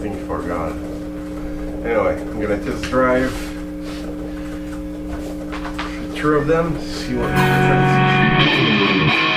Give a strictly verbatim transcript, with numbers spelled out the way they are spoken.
everything you forgot. Anyway, I'm gonna test drive two of them, see what the difference is.